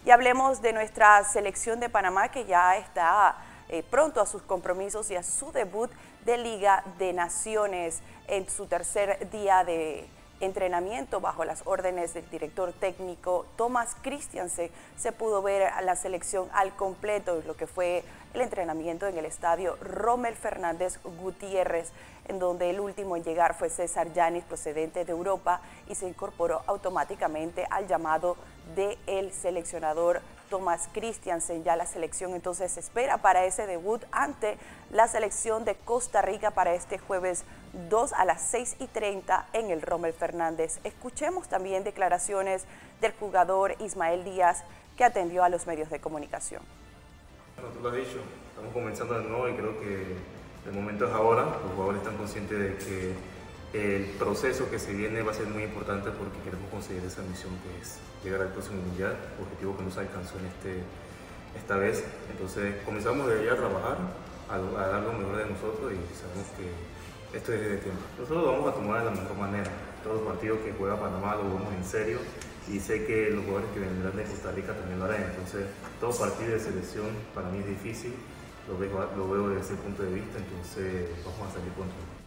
Y hablemos de nuestra selección de Panamá, que ya está pronto a sus compromisos y a su debut de Liga de Naciones en su tercer día de entrenamiento bajo las órdenes del director técnico Thomas Christiansen. Se pudo ver a la selección al completo, lo que fue el entrenamiento en el estadio Rommel Fernández Gutiérrez, en donde el último en llegar fue César Yanis, procedente de Europa, y se incorporó automáticamente al llamado del seleccionador Thomas Christiansen. Ya la selección entonces se espera para ese debut ante la selección de Costa Rica para este jueves 2 a las 6:30 en el Rommel Fernández. Escuchemos también declaraciones del jugador Ismael Díaz, que atendió a los medios de comunicación. Bueno, tú lo has dicho, estamos comenzando de nuevo y creo que el momento es ahora. Los jugadores están conscientes de que el proceso que se viene va a ser muy importante porque queremos conseguir esa misión que es llegar al próximo mundial, objetivo que no se alcanzó esta vez. Entonces comenzamos de allá a trabajar, a dar lo mejor de nosotros y sabemos que esto es de tiempo. Nosotros lo vamos a tomar de la mejor manera. Todos los partidos que juega Panamá lo vamos en serio y sé que los jugadores que vendrán de Costa Rica también lo harán. Entonces todo partido de selección para mí es difícil, lo veo desde ese punto de vista, entonces vamos a salir con todo.